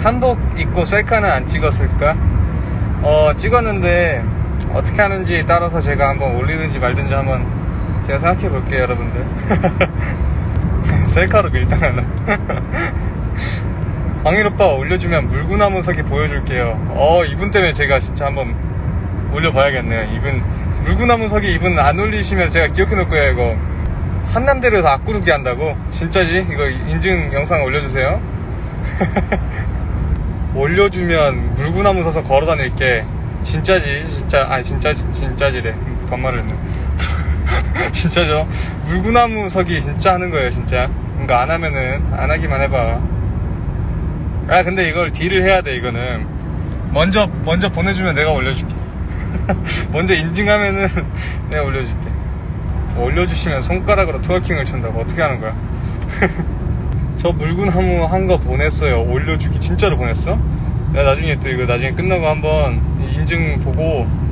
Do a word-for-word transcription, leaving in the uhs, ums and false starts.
한복 입고 셀카는 안 찍었을까? 어 찍었는데 어떻게 하는지 따라서 제가 한번 올리든지 말든지 한번 제가 생각해 볼게요, 여러분들. 셀카로 밀당하나. 광일 오빠 올려주면 물구나무 서기 보여줄게요. 어 이분 때문에 제가 진짜 한번 올려봐야겠네요. 이분 물구나무 서기 이분 안 올리시면 제가 기억해 놓을 거예요. 이거 한남대로에서 앞구르기 한다고? 진짜지? 이거 인증 영상 올려주세요. 올려주면 물구나무 서서 걸어다닐게. 진짜지? 진짜 아니 진짜지 진짜지래. 반말을 했네. 진짜죠? 물구나무 서기 진짜 하는 거예요, 진짜. 그러니까 안 하면은 안 하기만 해봐. 아 근데 이걸 딜을 해야 돼. 이거는 먼저 먼저 보내주면 내가 올려줄게. 먼저 인증하면은 내가 올려줄게. 올려주시면 손가락으로 트월킹을 춘다고? 어떻게 하는 거야? 저 물구나무 한 거 보냈어요. 올려주기 진짜로 보냈어? 내가 나중에 또 이거 나중에 끝나고 한번 인증 보고